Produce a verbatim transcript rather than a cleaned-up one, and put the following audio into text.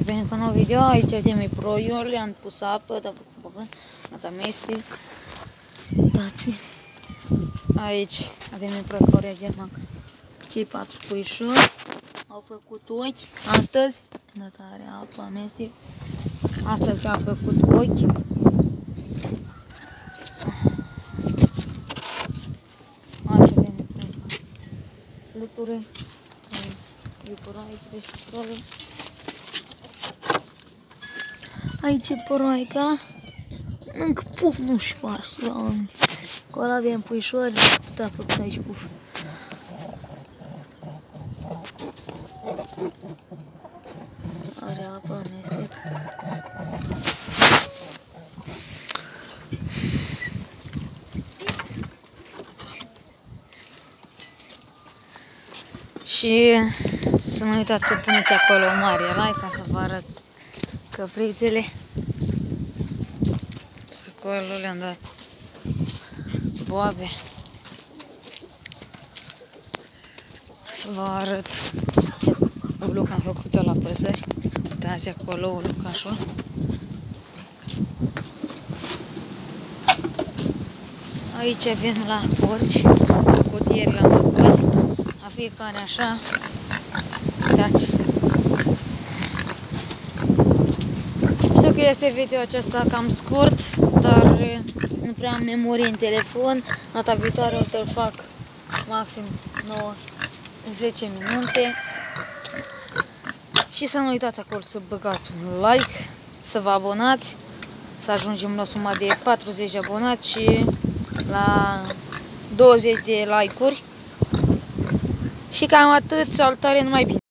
Venim cu un nou video, aici avem e proiul, le-am pus apă, dar făcut amestec. Uitați, aici avem e proi care reagem cei patru puișori. Au făcut ochi astăzi, nătare, apă, amestec. Astăzi au făcut ochi. Aici avem e proi fluturi. Aici e poroaica. Încă puf nu-și face. Acolo avem puișori. Putea făcut aici puf. Are apă, amestec. Și să nu uitați să puneți acolo o mare like ca să vă arăt căprițele. Și acolo le-am dat boabe. Să vă arăt uluc am făcut-o la păsări. Uitați acolo ulucașul. Aici avem la porci. Cotieri l-am făcut. La fiecare așa. Uitați. Știu că este video acesta cam scurt, dar nu prea am memorie în telefon. Data viitoare o să-l fac maxim nouă zece minute. Și să nu uitați acolo să băgați un like, să vă abonați, să ajungem la suma de patruzeci de abonați și la douăzeci de like-uri. Și cam atât, salutare, numai bine!